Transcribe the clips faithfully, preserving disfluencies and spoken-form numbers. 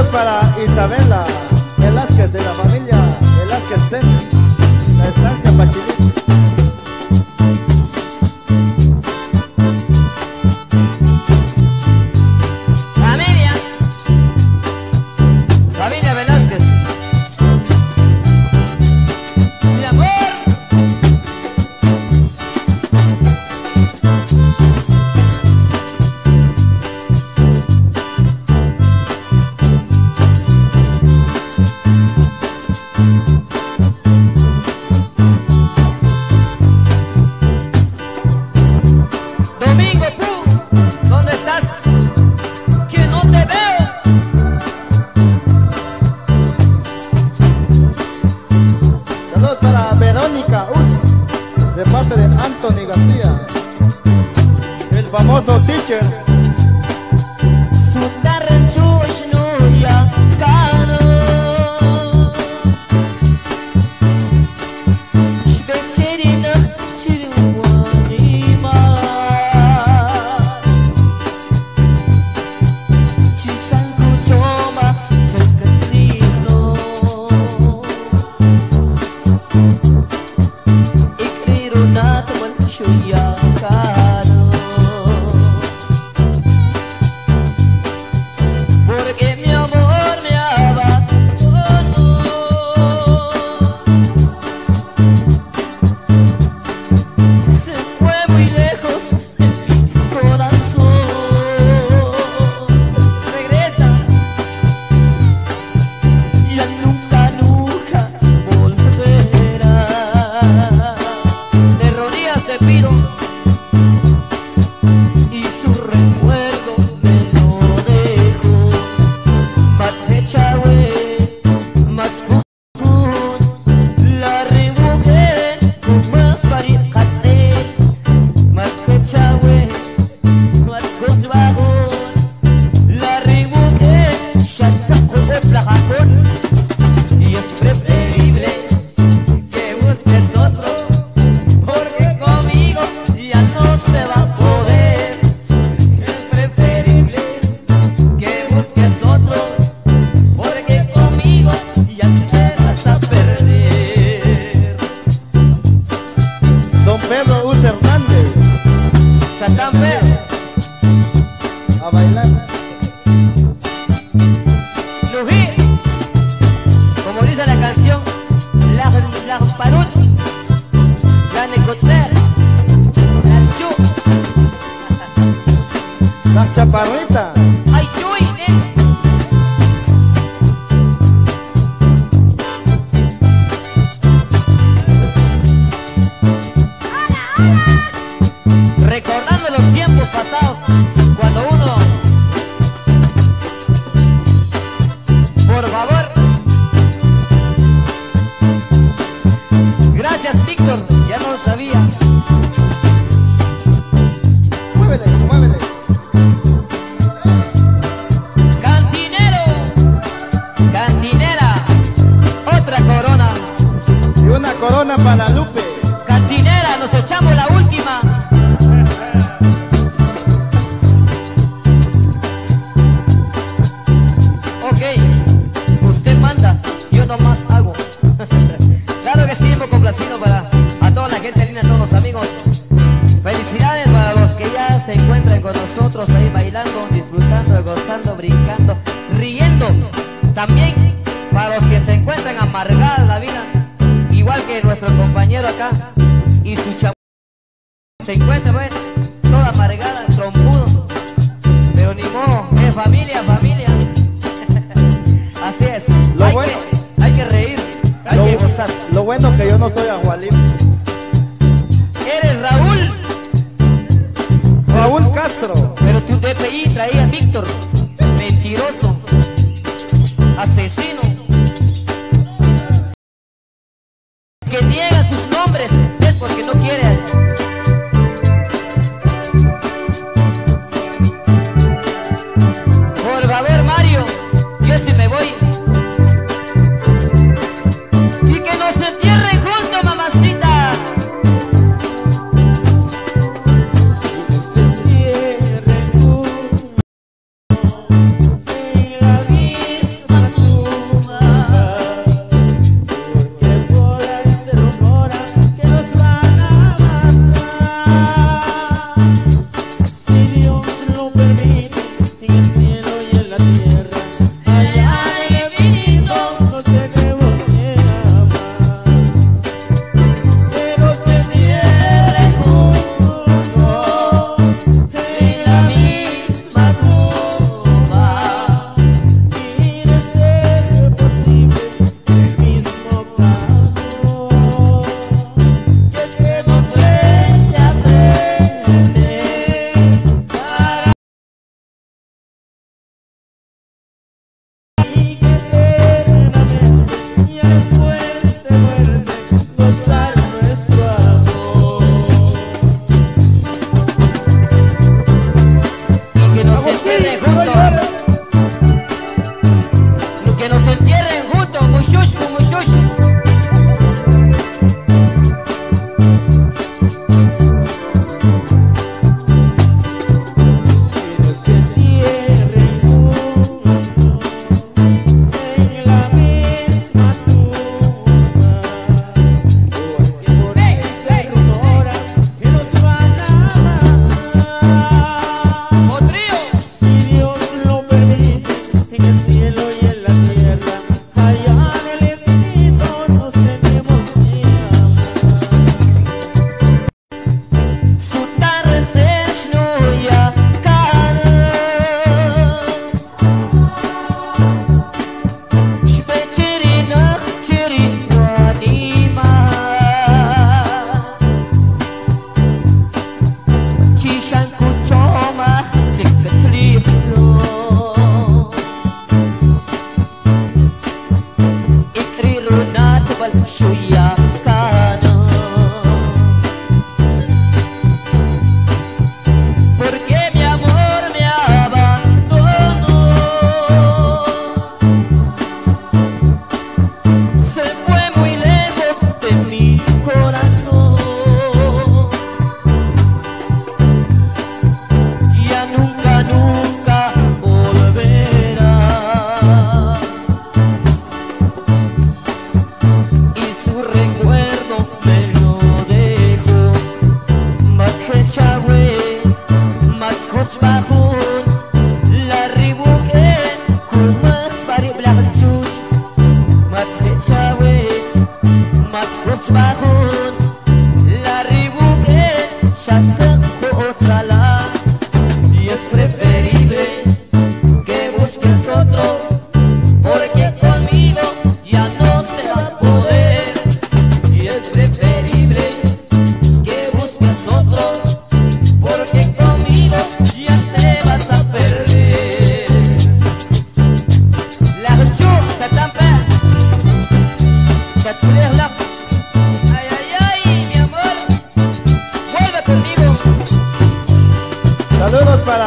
para Isabela Velázquez de la familia Velázquez Ten, la estancia Pachilín. Familia, familia Velázquez, mi amor. Domingo, Pú, ¿dónde estás? Que no te veo. Saludos para Verónica Uz, de parte de Anthony García, el famoso teacher. Porque mi amor me abandonó. Se fue muy lejos de mi corazón. Regresa, ya nunca, nunca volverá. De rodillas te pido y su recuerdo me lo dejo. Matrechawe, mas pukun, la remujer, kuma parikate. Matrechawe, mas gozbagon, la remujer, shansaco de plajacón. Y es preferible que busques otro, porque conmigo ya no se va a poder. Es preferible que busques otro, porque conmigo ya te vas a perder. Don Pedro Uz Hernández, Satán feo, a bailar. Lují, como dice la canción, la la parut, la necoter, la chu, La chaparrita, ay chuy, nene. Recordando los tiempos pasados, cuando uno, por favor, gracias Víctor, ya no lo sabía. muévele, muévele. Cantinero, cantinera, otra corona. Y una corona para Lupe. Cantinera, nos echamos la última. Ok, usted manda, yo nomás hago. Claro que sí, hemos complacido para a toda la gente linda, a todos los amigos. Felicidades para los que ya se encuentran con nosotros ahí bailando, disfrutando, gozando, brincando, riendo. También para los que se encuentran amargadas la vida, igual que nuestro compañero acá y su chavo se encuentra, bueno, toda amargada, trompudo, pero ni modo, es familia, familia. Así es, Lo hay, bueno. que, hay que reír, hay Lo, que gozar. lo bueno que yo no soy agualip. Eres Raúl, Raúl Castro, pero tu D P I traía a Víctor, mentiroso, asesino, que niega sus nombres, es porque no quiere.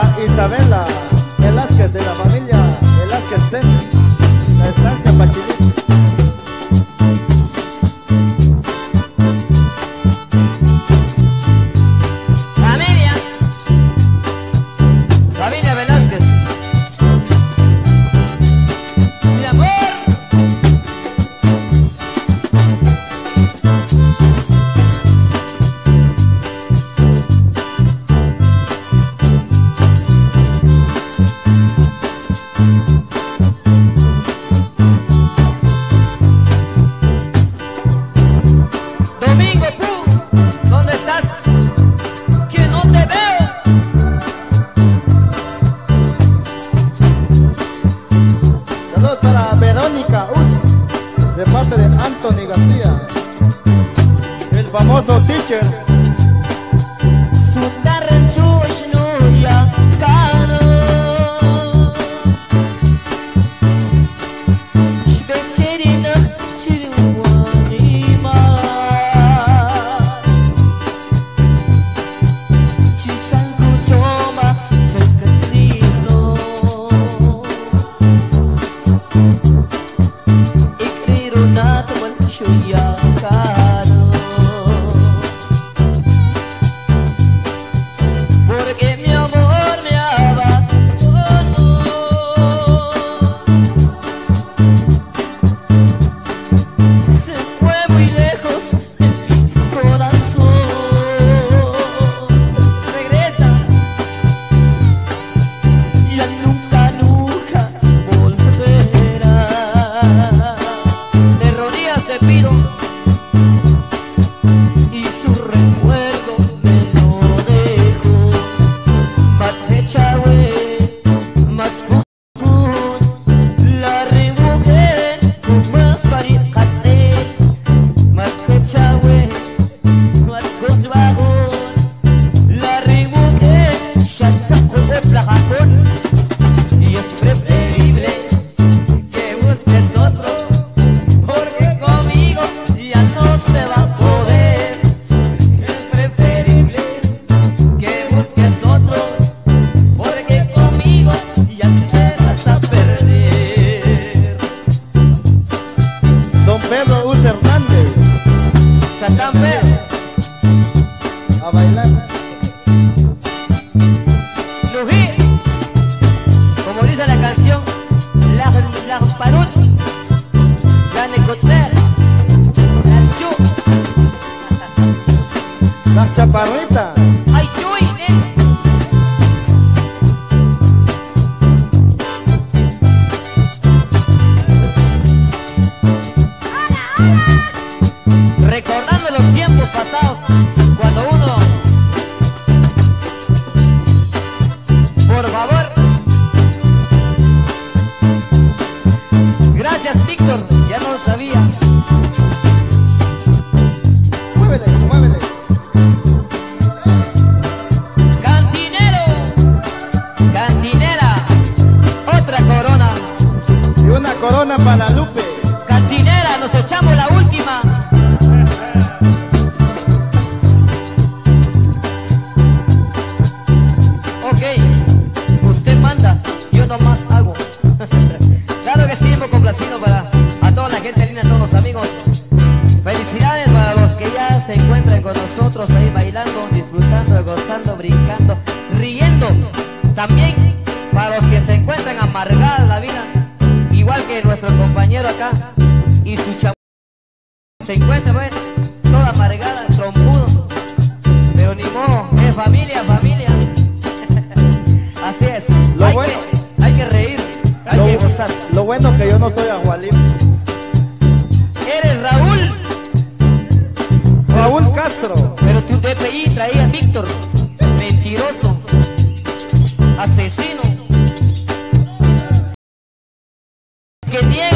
para Isabela Velázquez de la familia Velázquez Centro, la estancia Pachilito. Familia, familia Velázquez, mi amor. Domingo, Pú, ¿dónde estás? Que no te veo. Saludos para Verónica Uz, de parte de Anthony García, el famoso teacher. Porque mi amor me abandonó. Se fue muy lejos de mi corazón. Regresa, ya nunca, nunca volverá. De rodillas te pido, y su recuerdo me lo dejo. Matrechawe, mas bukun, la remujer, kuma farikate. Matrechawe, mas gozbahon, la remujer, shansa kuzet la japón. Y es preferible que busques otro, porque conmigo ya no se va a poder. Es preferible que busques otro, porque conmigo ya te vas a perder. Don Pedro Uz Hernández, Satán Pedro, a bailar. Lují, como dice la canción, la, la parut, la necoter, la chu, La chaparrita, ay chuy, nen. Recordando los tiempos pasados, cuando uno, por favor, gracias Víctor, ya no lo sabía. muévele, muévele. Cantinero, cantinera, otra corona. Y una corona para Lupe. Cantinera, nos echamos la última. Ok, usted manda, yo nomás hago. Claro que sí, hemos complacido para a toda la gente linda, a todos los amigos. Felicidades para los que ya se encuentran con nosotros ahí bailando, disfrutando, gozando, brincando, riendo. También para los que se encuentran amargadas la vida, igual que nuestro compañero acá y su chavo se encuentra, bueno, toda amargada, trompudo, pero ni modo, es familia, familia. Así es, Lo hay, bueno- que, hay que reír, hay Lo, que gozar. lo bueno que yo no soy agualip. Eres Raúl, Raúl Castro, pero tu D P I traía Víctor, mentiroso, asesino, que niega.